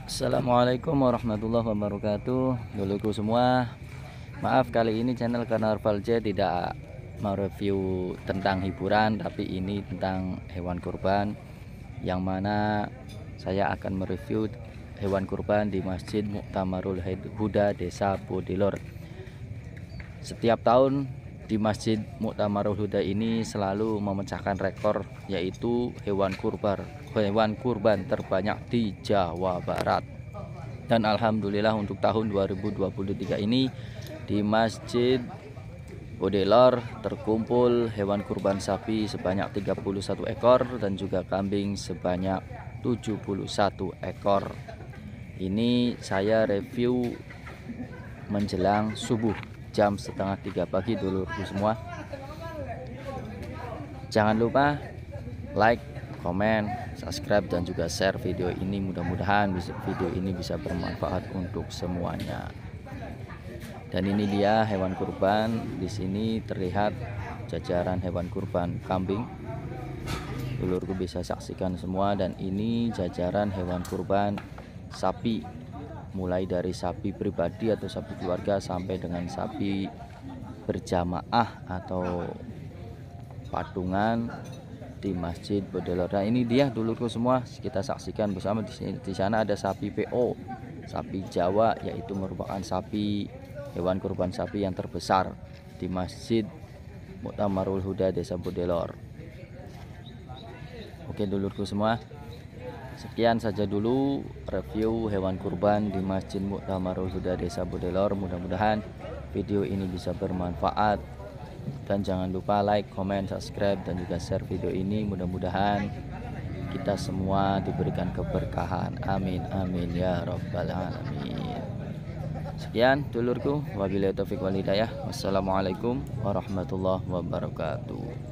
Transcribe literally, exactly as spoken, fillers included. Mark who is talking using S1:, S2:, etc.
S1: Assalamualaikum warahmatullahi wabarakatuh. Duluku semua, maaf kali ini channel Karnaval J tidak mereview tentang hiburan, tapi ini tentang hewan kurban, yang mana saya akan mereview hewan kurban di Masjid Muktamarul Huda Desa Bodilor. Setiap tahun di Masjid Muktamarul Huda ini selalu memecahkan rekor, yaitu hewan kurban hewan kurban terbanyak di Jawa Barat. Dan alhamdulillah untuk tahun dua ribu dua puluh tiga ini di Masjid Bodilor terkumpul hewan kurban sapi sebanyak tiga puluh satu ekor dan juga kambing sebanyak tujuh puluh satu ekor. Ini saya review menjelang subuh jam setengah tiga pagi dulurku semua. Jangan lupa like, komen, subscribe dan juga share video ini. Mudah-mudahan video ini bisa bermanfaat untuk semuanya. Dan ini dia hewan kurban. Di sini terlihat jajaran hewan kurban kambing. Dulurku bisa saksikan semua. Dan ini jajaran hewan kurban sapi, mulai dari sapi pribadi atau sapi keluarga sampai dengan sapi berjamaah atau patungan di Masjid Bodilor. Nah, ini dia dulurku semua, kita saksikan bersama. Di sini, di sana ada sapi P O, sapi Jawa, yaitu merupakan sapi hewan kurban sapi yang terbesar di Masjid Muktamarul Huda Desa Bodilor. Oke dulurku semua, sekian saja dulu review hewan kurban di Masjid Muktamarul Huda Desa Bodilor. Mudah-mudahan video ini bisa bermanfaat. Dan jangan lupa like, comment, subscribe dan juga share video ini. Mudah-mudahan kita semua diberikan keberkahan. Amin amin ya rabbal alamin. Sekian dulurku, wabillahi taufiq wal hidayah. Wassalamualaikum warahmatullahi wabarakatuh.